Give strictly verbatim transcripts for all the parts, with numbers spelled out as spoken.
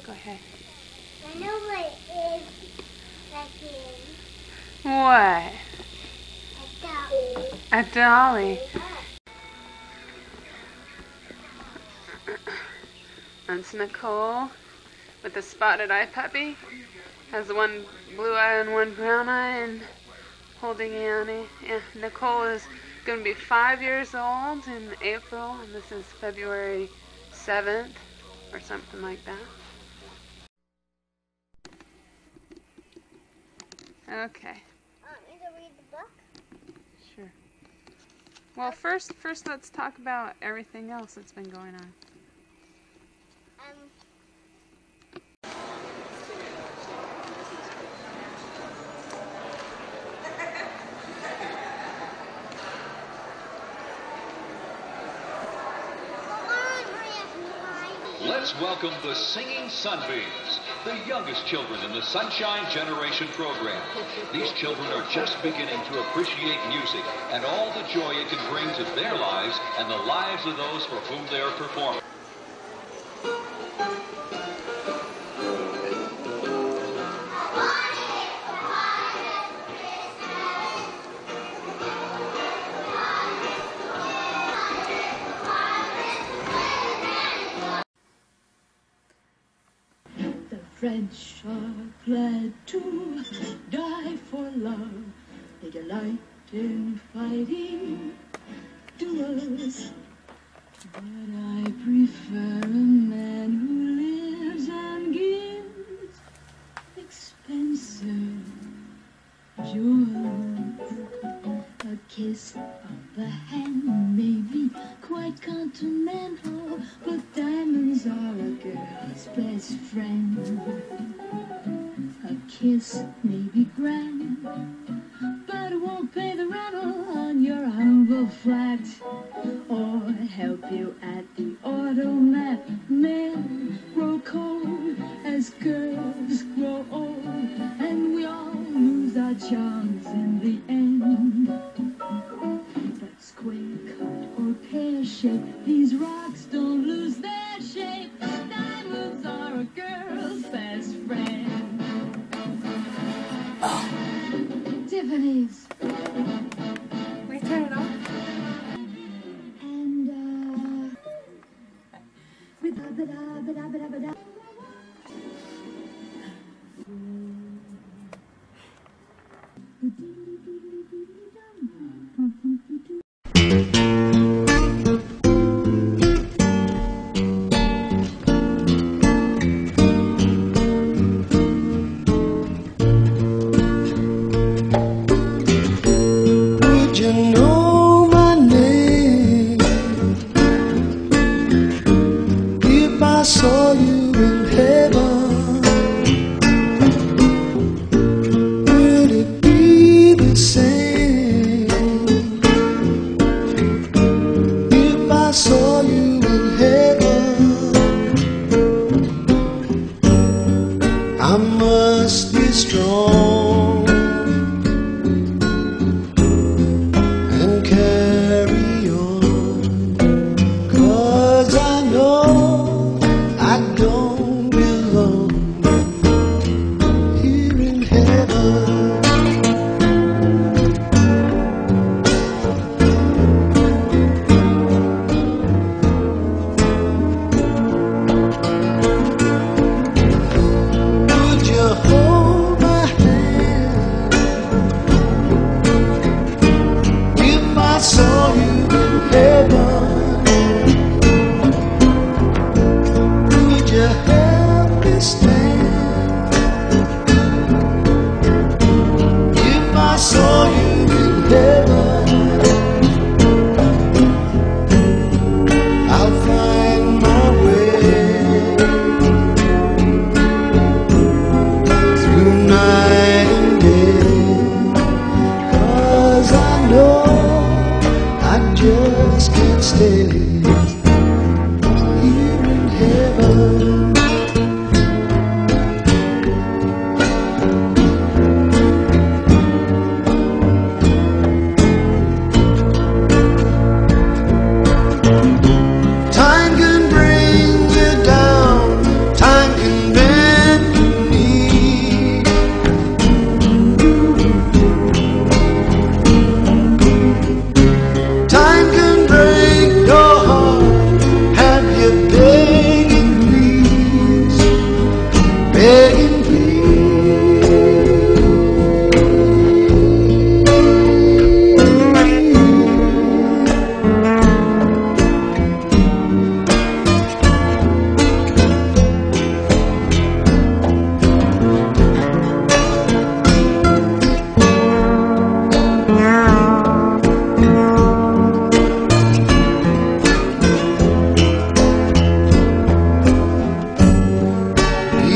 Go ahead. I know what it is. What? A dolly. A dolly. That's Nicole with the spotted eye puppy. Has one blue eye and one brown eye and holding Annie. Yeah, Nicole is going to be five years old in April, and this is February seventh or something like that. Okay. Want me to read the book? Sure. Well, first, first let's talk about everything else that's been going on. Um. Let's welcome the Singing Sunbeams, the youngest children in the Sunshine Generation program. These children are just beginning to appreciate music and all the joy it can bring to their lives and the lives of those for whom they are performing. French are glad to die for love. They delight in fighting duels. But I prefer a man who lives and gives expensive jewels. A kiss of the hand may be quite continental, but diamonds are a girl's best friend. A kiss may be grand, but it won't pay the rental on your humble flat, or help you at the automat. Men grow cold as girls grow old, and we all lose our charms in the end. But square cut or pear shape, these rocks don't lose their shape. Diamonds are a girl's best friend. Oh. Tiffany's. We turn it off. And uh ba-da-ba-da-ba-da-ba-da-ba-da. Would you know my name if I saw you in heaven? Would it be the same if I saw you in heaven? I must be strong and carry on, 'cause I know I don't belong here in heaven. Would you hold my hand if I saw you in heaven? Would you help me stand if I saw you in heaven? I'll find my way through night and day, 'cause I know I just can't stay here in heaven.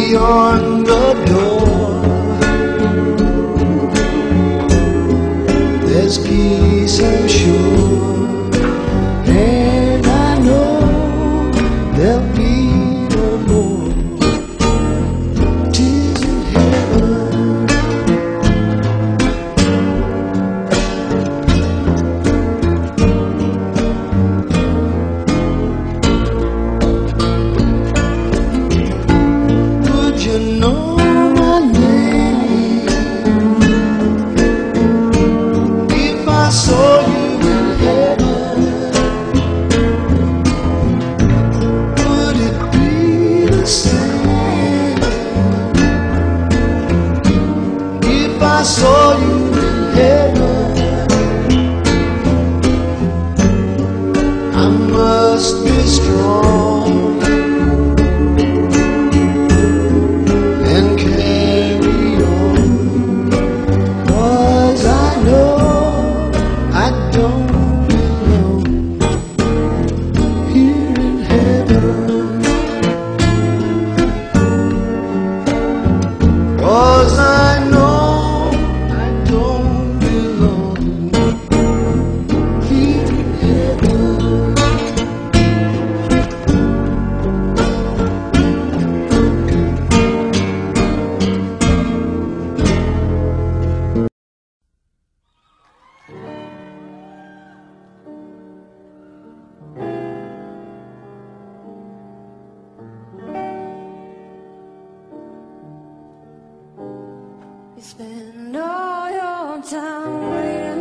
on the door. There's peace, I'm sure, and I know there'll be no more tears in heaven. Would you know my name if I saw you in heaven? Would it be the same if I saw you in heaven? I must be strong and carry on, 'cause I know I don't belong here in heaven. 'Cause I know I don't belong here in heaven. You spend all your time waiting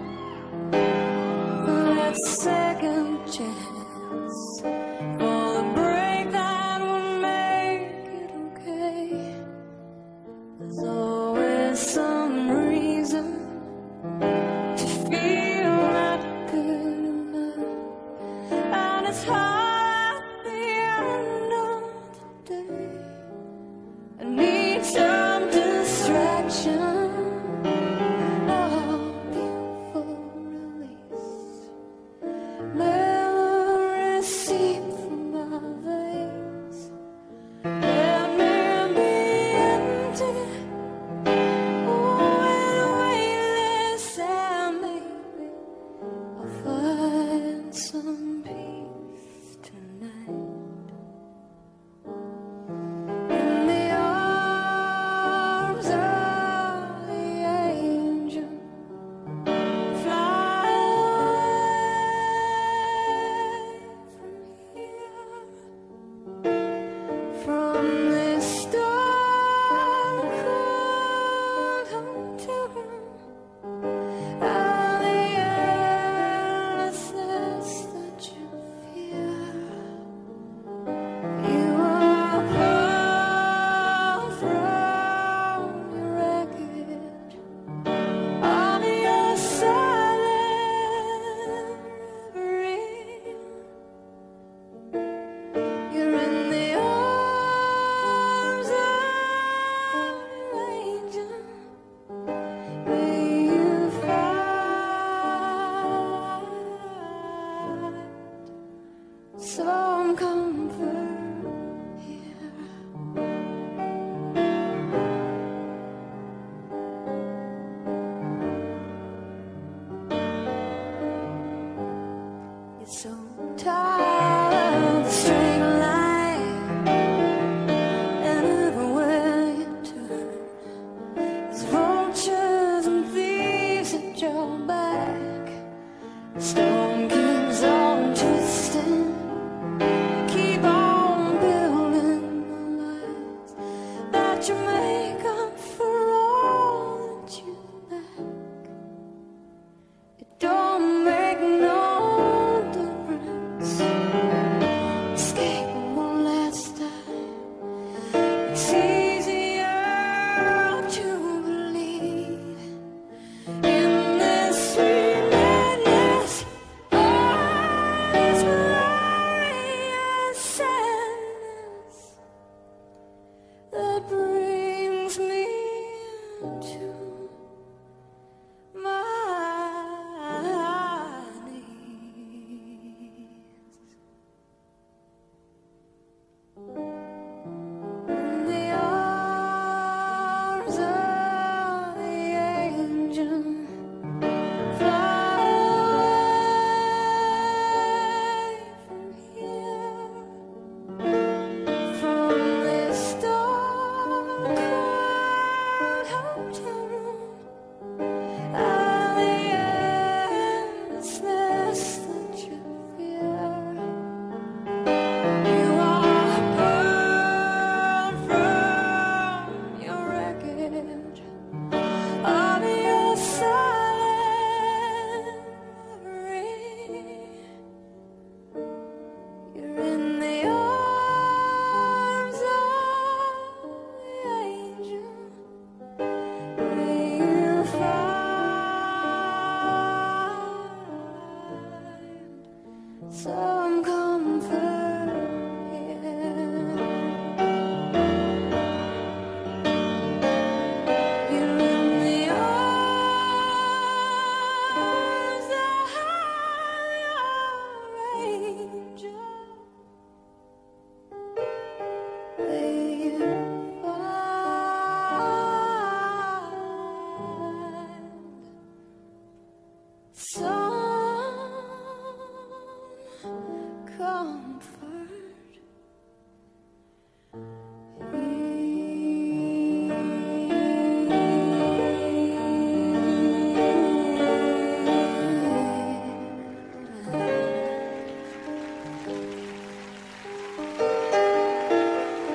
for that second chance, for the break that will make it okay. There's always some reason to feel not good enough, and it's hard at the end of the day. I need some distraction. Oh,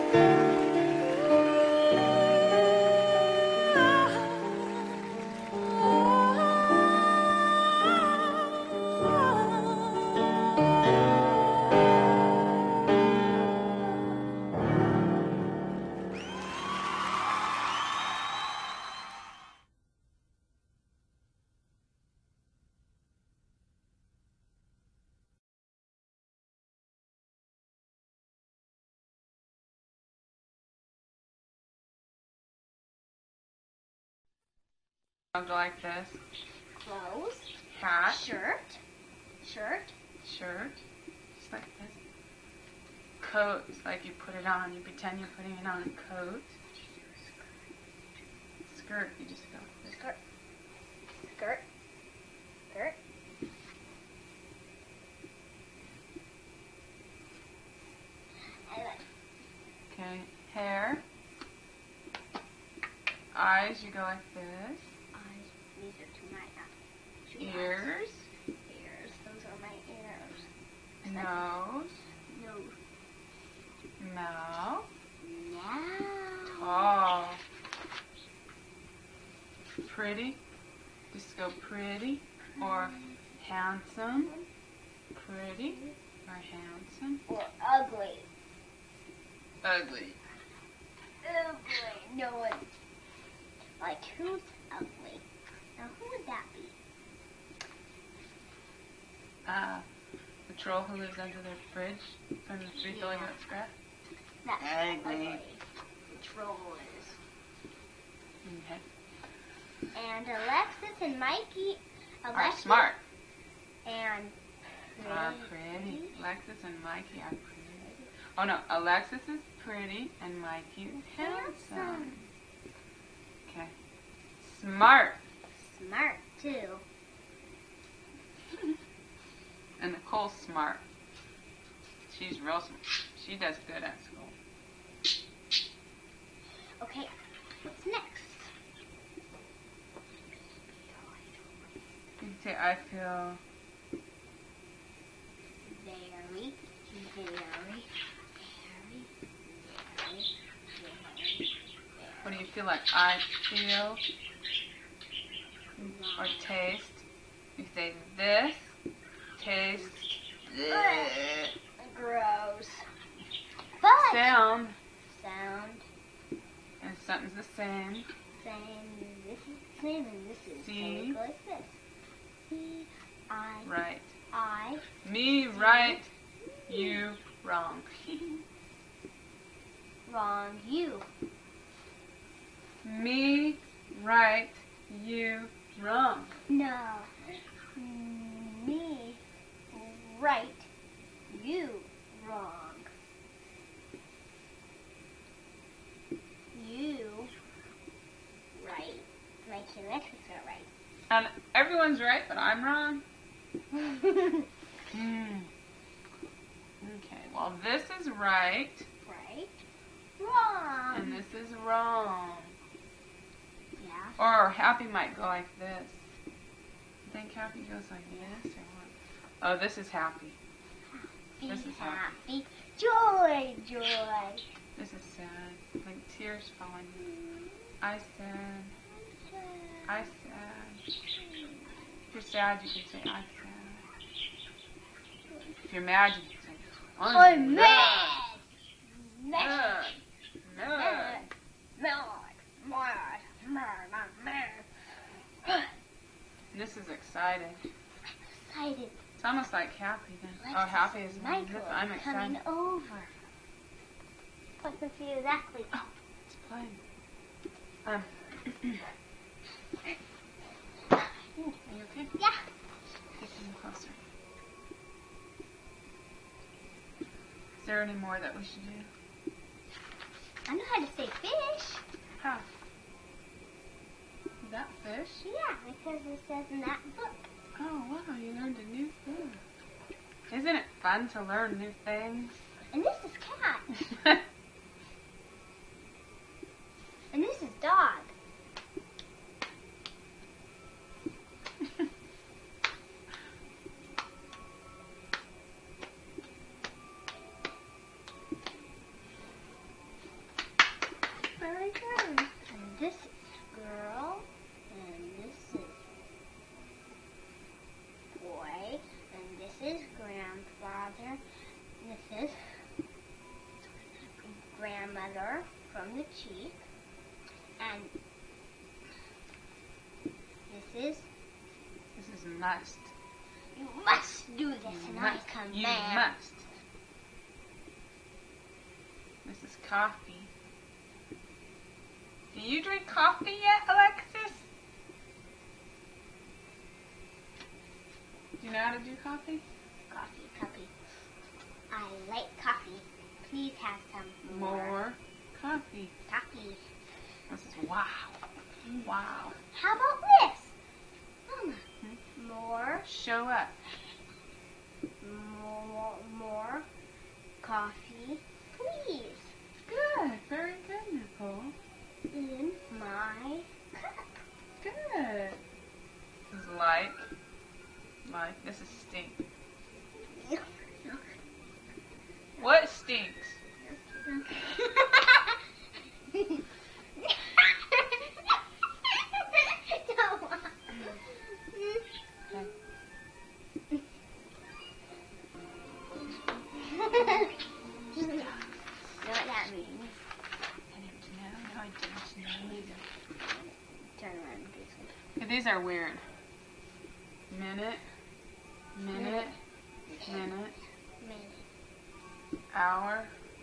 Like this. Clothes. Hat. Shirt. Shirt. Shirt. Just like this. Coat. It's like you put it on. You pretend you're putting it on. Coat. Skirt. You just go like this. Skirt. Skirt. Skirt. Okay. Hair. Eyes. You go like this. Eyes. These are to my eyes. Ears. Ears. Those are my ears. Nose. Nose. Mouth. Now. Tall. Pretty. Just go pretty or handsome. Pretty or handsome. Or ugly. Ugly. Ugly. No one. Like, who's ugly? Now, who would that be? Uh, the troll who lives under their fridge from the Three Yeah. Filling Out Scrap. That's Ugly. ugly. The troll is. Okay. And Alexis and Mikey. Are Alexis smart. And Are pretty. Alexis and Mikey are pretty. Oh no, Alexis is pretty and Mikey is handsome. Handsome. Okay. Smart. Smart, too. And Nicole's smart. She's real smart. She does good at school. Okay, what's next? You can say, I feel Very, very, very, very, very. What do you feel like? I feel or taste. You say this, taste, bleh. Gross. But Sound, sound, and something's the same. same. This is the same, and this is See? so like this. C I Right. I Me right, you wrong. wrong. You Me right, you wrong. no. Me right. You wrong. You right. Like Alexis are right. And everyone's right, but I'm wrong. Hmm. Okay, well this is right, Right. Wrong. and this is wrong. Yeah. Or Happy might go like this. You think Happy goes like this or what? Oh, this is Happy. Be This is happy. Joy, joy. This is sad. Like tears falling. I sad. I sad. If you're sad, you can say I sad. If you're mad, you can say I'm, I'm mad. Mad. Mad. Mad. Mad. Mad. Mad. Mad. Mad. And this is excited. Excited. It's almost like Happy then. Oh, Alexis Happy is and like Michael this. I'm is coming excited. over. What's the few exactly? Oh, it's playing. Um. Ooh, are you okay? Yeah. Get them closer. Is there any more that we should do? I know how to say fish. How? Is that fish? Yeah, because it says in that book. Oh, wow, you learned a new thing. Isn't it fun to learn new things? And this is cat. And this is dog. grandmother from the cheek. And this is, This is must. you must do this, You and must. I command. You must. This is coffee. Do you drink coffee yet, Alexis? Do you know how to do coffee? Coffee, coffee. I like coffee. Please have some more, More coffee. coffee. This is wow. Wow. How about this? Mama, more, Show up. more, more coffee, please, Good. Very good, Nicole. in my cup. Good. This is like, like, this is stink. What stinks? You know what that means? I didn't know. No, I didn't know either. Turn around and do something. Okay, these are weird. Minute, minute, minute, Minute, hour,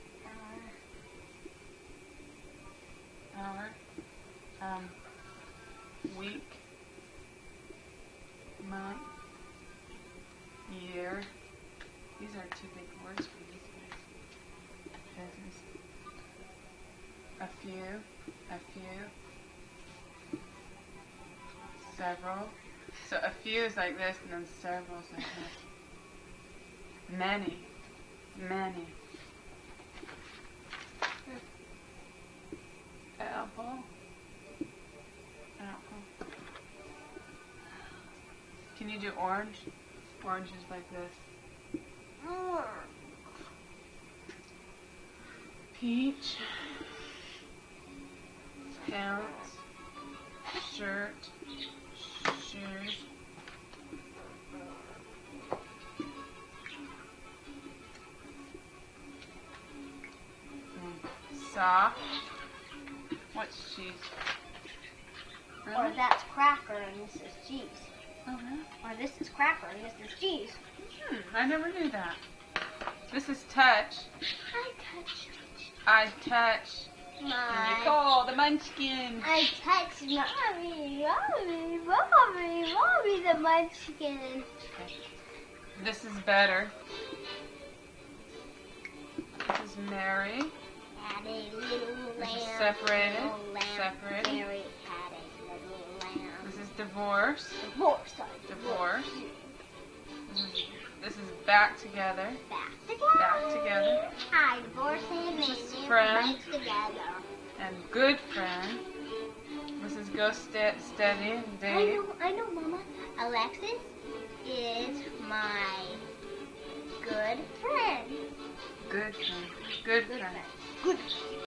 hour, hour, um, week, month, year. These are two big words for these guys. Business. A few, a few, several. So a few is like this, and then several is like this. Many, many. Apple, apple. Can you do orange? Orange is like this. more. Peach, pants, shirt, shoes, sock. What's cheese? Or Really? that's cracker and this is cheese. Oh, really? Or this is cracker and this is cheese. Hmm, I never knew that. This is touch. I touch I touch my. Nicole, the munchkin. I touch mommy, mommy, mommy, mommy, the munchkin. This is better. This is Mary. Had a little This is lamb. separated. Little lamb. Separated. Mary had a little lamb. This is divorce. Divorce, sorry. Divorce. This is, this is back together. Back together. Back together. I divorced him This and is they friend. back together. And good friend. This is go ste- steady and I date. know, I know, Mama. Alexis is my good friend. Good friend. Good friend. Good.